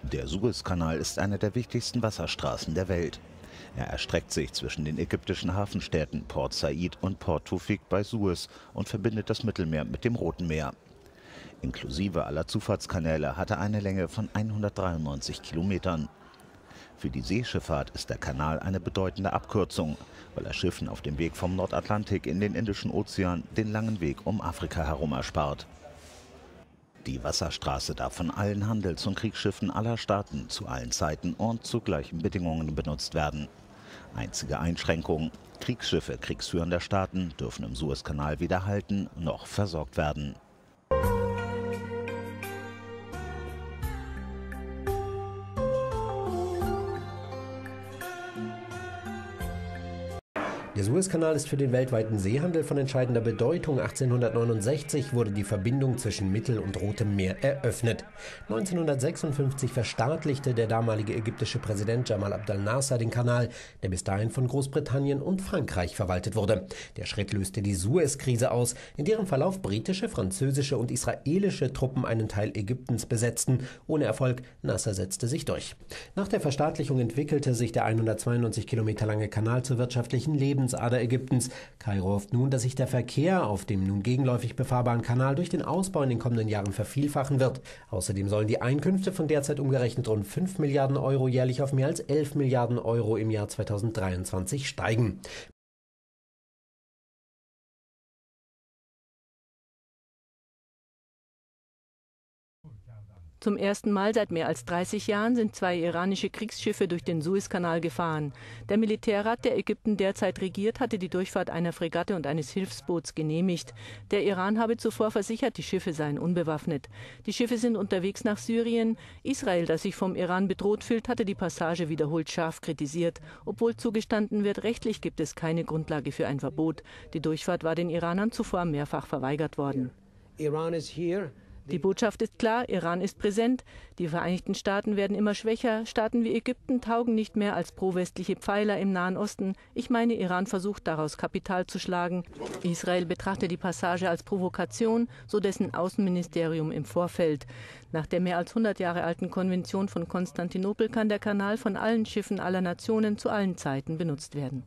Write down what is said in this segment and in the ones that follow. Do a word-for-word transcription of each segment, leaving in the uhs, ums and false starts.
Der Suezkanal ist eine der wichtigsten Wasserstraßen der Welt. Er erstreckt sich zwischen den ägyptischen Hafenstädten Port Said und Port Tawfik bei Suez und verbindet das Mittelmeer mit dem Roten Meer. Inklusive aller Zufahrtskanäle hat er eine Länge von hundertdreiundneunzig Kilometern. Für die Seeschifffahrt ist der Kanal eine bedeutende Abkürzung, weil er Schiffen auf dem Weg vom Nordatlantik in den Indischen Ozean den langen Weg um Afrika herum erspart. Die Wasserstraße darf von allen Handels- und Kriegsschiffen aller Staaten zu allen Zeiten und zu gleichen Bedingungen benutzt werden. Einzige Einschränkung: Kriegsschiffe kriegsführender Staaten dürfen im Suezkanal weder halten noch versorgt werden. Der Suezkanal ist für den weltweiten Seehandel von entscheidender Bedeutung. achtzehnhundertneunundsechzig wurde die Verbindung zwischen Mittel- und Rotem Meer eröffnet. neunzehnhundertsechsundfünfzig verstaatlichte der damalige ägyptische Präsident Jamal Abdel Nasser den Kanal, der bis dahin von Großbritannien und Frankreich verwaltet wurde. Der Schritt löste die Suezkrise aus, in deren Verlauf britische, französische und israelische Truppen einen Teil Ägyptens besetzten. Ohne Erfolg, Nasser setzte sich durch. Nach der Verstaatlichung entwickelte sich der hundertzweiundneunzig Kilometer lange Kanal zur wirtschaftlichen Lebensader Ägyptens. Kairo hofft nun, dass sich der Verkehr auf dem nun gegenläufig befahrbaren Kanal durch den Ausbau in den kommenden Jahren vervielfachen wird. Außerdem sollen die Einkünfte von derzeit umgerechnet rund fünf Milliarden Euro jährlich auf mehr als elf Milliarden Euro im Jahr zweitausenddreiundzwanzig steigen. Zum ersten Mal seit mehr als dreißig Jahren sind zwei iranische Kriegsschiffe durch den Suezkanal gefahren. Der Militärrat, der Ägypten derzeit regiert, hatte die Durchfahrt einer Fregatte und eines Hilfsboots genehmigt. Der Iran habe zuvor versichert, die Schiffe seien unbewaffnet. Die Schiffe sind unterwegs nach Syrien. Israel, das sich vom Iran bedroht fühlt, hatte die Passage wiederholt scharf kritisiert. Obwohl zugestanden wird, rechtlich gibt es keine Grundlage für ein Verbot. Die Durchfahrt war den Iranern zuvor mehrfach verweigert worden. Iran is here. Die Botschaft ist klar, Iran ist präsent, die Vereinigten Staaten werden immer schwächer, Staaten wie Ägypten taugen nicht mehr als pro-westliche Pfeiler im Nahen Osten. Ich meine, Iran versucht daraus Kapital zu schlagen. Israel betrachtet die Passage als Provokation, so dessen Außenministerium im Vorfeld. Nach der mehr als hundert Jahre alten Konvention von Konstantinopel kann der Kanal von allen Schiffen aller Nationen zu allen Zeiten benutzt werden.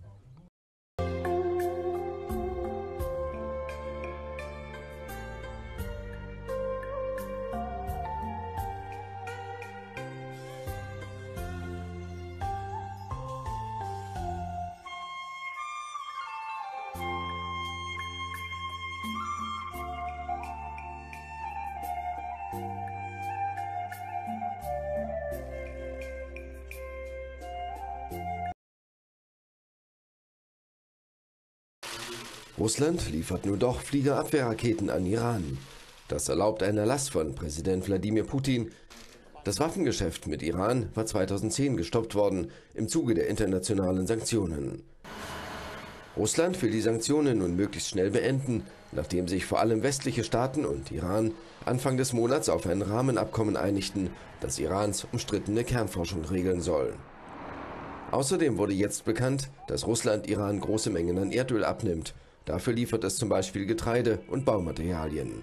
Russland liefert nun doch Fliegerabwehrraketen an Iran. Das erlaubt einen Erlass von Präsident Wladimir Putin. Das Waffengeschäft mit Iran war zweitausendzehn gestoppt worden im Zuge der internationalen Sanktionen. Russland will die Sanktionen nun möglichst schnell beenden, nachdem sich vor allem westliche Staaten und Iran Anfang des Monats auf ein Rahmenabkommen einigten, das Irans umstrittene Kernforschung regeln soll. Außerdem wurde jetzt bekannt, dass Russland Iran große Mengen an Erdöl abnimmt. Dafür liefert es zum Beispiel Getreide und Baumaterialien.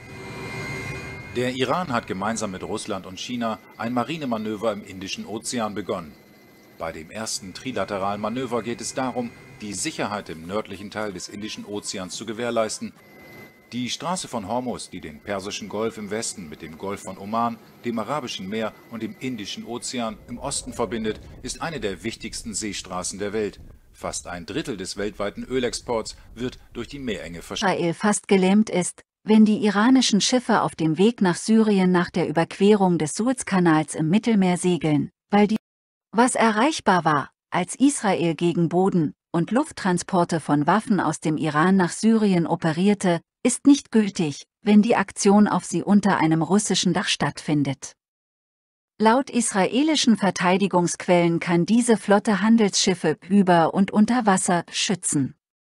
Der Iran hat gemeinsam mit Russland und China ein Marinemanöver im Indischen Ozean begonnen. Bei dem ersten trilateralen Manöver geht es darum, die Sicherheit im nördlichen Teil des Indischen Ozeans zu gewährleisten. Die Straße von Hormuz, die den Persischen Golf im Westen mit dem Golf von Oman, dem Arabischen Meer und dem Indischen Ozean im Osten verbindet, ist eine der wichtigsten Seestraßen der Welt. Fast ein Drittel des weltweiten Ölexports wird durch die Meerenge verschoben. Israel fast gelähmt ist, wenn die iranischen Schiffe auf dem Weg nach Syrien nach der Überquerung des Suezkanals im Mittelmeer segeln, weil die, was erreichbar war, als Israel gegen Boden- und Lufttransporte von Waffen aus dem Iran nach Syrien operierte, ist nicht gültig, wenn die Aktion auf sie unter einem russischen Dach stattfindet. Laut israelischen Verteidigungsquellen kann diese Flotte Handelsschiffe über und unter Wasser schützen.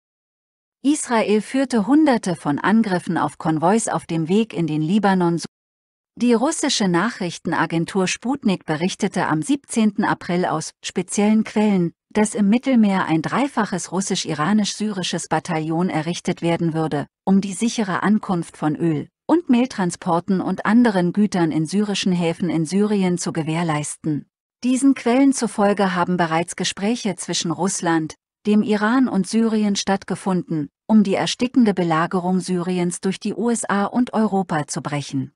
Israel führte Hunderte von Angriffen auf Konvois auf dem Weg in den Libanon. Die russische Nachrichtenagentur Sputnik berichtete am siebzehnten April aus speziellen Quellen, dass im Mittelmeer ein dreifaches russisch-iranisch-syrisches Bataillon errichtet werden würde, um die sichere Ankunft von Öl und Mehltransporten und anderen Gütern in syrischen Häfen in Syrien zu gewährleisten. Diesen Quellen zufolge haben bereits Gespräche zwischen Russland, dem Iran und Syrien stattgefunden, um die erstickende Belagerung Syriens durch die U S A und Europa zu brechen.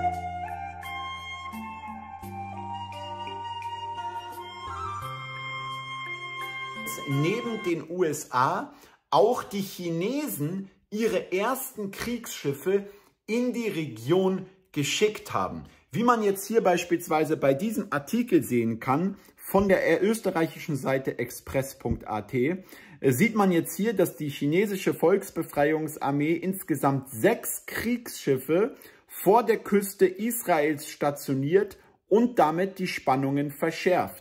Neben den U S A auch die Chinesen ihre ersten Kriegsschiffe in die Region geschickt haben. Wie man jetzt hier beispielsweise bei diesem Artikel sehen kann, von der österreichischen Seite express punkt a t, sieht man jetzt hier, dass die chinesische Volksbefreiungsarmee insgesamt sechs Kriegsschiffe vor der Küste Israels stationiert und damit die Spannungen verschärft.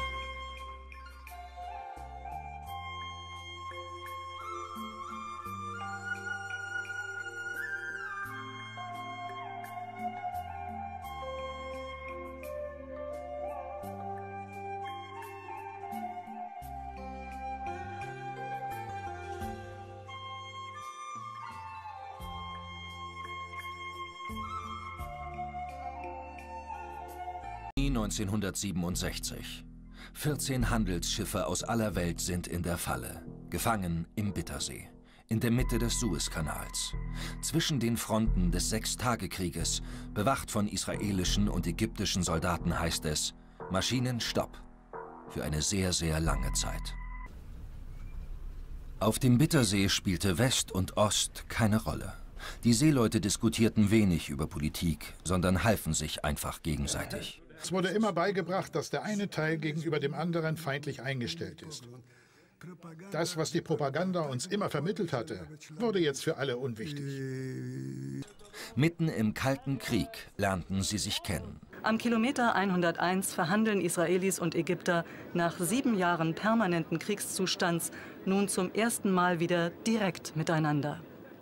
neunzehnhundertsiebenundsechzig. vierzehn Handelsschiffe aus aller Welt sind in der Falle, gefangen im Bittersee, in der Mitte des Suezkanals, zwischen den Fronten des Sechstagekrieges, bewacht von israelischen und ägyptischen Soldaten, heißt es: Maschinenstopp für eine sehr, sehr lange Zeit. Auf dem Bittersee spielte West und Ost keine Rolle. Die Seeleute diskutierten wenig über Politik, sondern halfen sich einfach gegenseitig. Es wurde immer beigebracht, dass der eine Teil gegenüber dem anderen feindlich eingestellt ist. Das, was die Propaganda uns immer vermittelt hatte, wurde jetzt für alle unwichtig. Mitten im Kalten Krieg lernten sie sich kennen. Am Kilometer hunderteins verhandeln Israelis und Ägypter nach sieben Jahren permanenten Kriegszustands nun zum ersten Mal wieder direkt miteinander.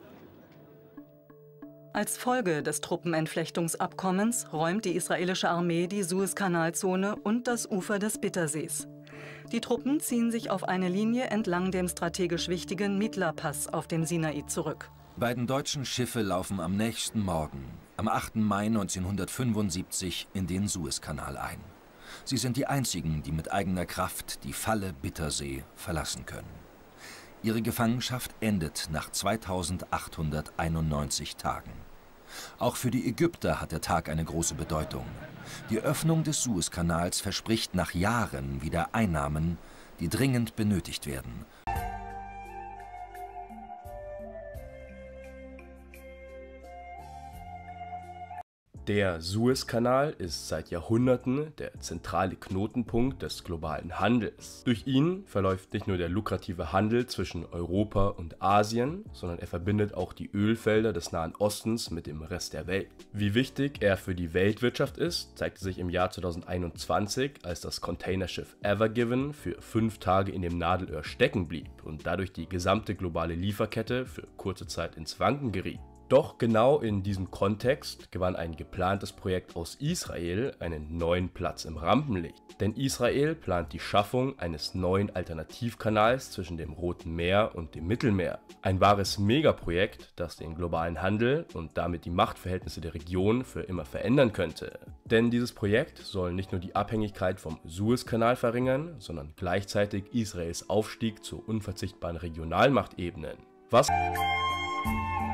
Als Folge des Truppenentflechtungsabkommens räumt die israelische Armee die Suezkanalzone und das Ufer des Bittersees. Die Truppen ziehen sich auf eine Linie entlang dem strategisch wichtigen Mitla-Pass auf dem Sinai zurück. Beiden deutschen Schiffe laufen am nächsten Morgen, am achten Mai neunzehnhundertfünfundsiebzig, in den Suezkanal ein. Sie sind die einzigen, die mit eigener Kraft die Falle Bittersee verlassen können. Ihre Gefangenschaft endet nach zweitausendachthunderteinundneunzig Tagen. Auch für die Ägypter hat der Tag eine große Bedeutung. Die Öffnung des Suezkanals verspricht nach Jahren wieder Einnahmen, die dringend benötigt werden. Der Suezkanal ist seit Jahrhunderten der zentrale Knotenpunkt des globalen Handels. Durch ihn verläuft nicht nur der lukrative Handel zwischen Europa und Asien, sondern er verbindet auch die Ölfelder des Nahen Ostens mit dem Rest der Welt. Wie wichtig er für die Weltwirtschaft ist, zeigte sich im Jahr zweitausendeinundzwanzig, als das Containerschiff Ever Given für fünf Tage in dem Nadelöhr stecken blieb und dadurch die gesamte globale Lieferkette für kurze Zeit ins Wanken geriet. Doch genau in diesem Kontext gewann ein geplantes Projekt aus Israel einen neuen Platz im Rampenlicht. Denn Israel plant die Schaffung eines neuen Alternativkanals zwischen dem Roten Meer und dem Mittelmeer. Ein wahres Megaprojekt, das den globalen Handel und damit die Machtverhältnisse der Region für immer verändern könnte. Denn dieses Projekt soll nicht nur die Abhängigkeit vom Suezkanal verringern, sondern gleichzeitig Israels Aufstieg zur unverzichtbaren Regionalmacht ebnen. Was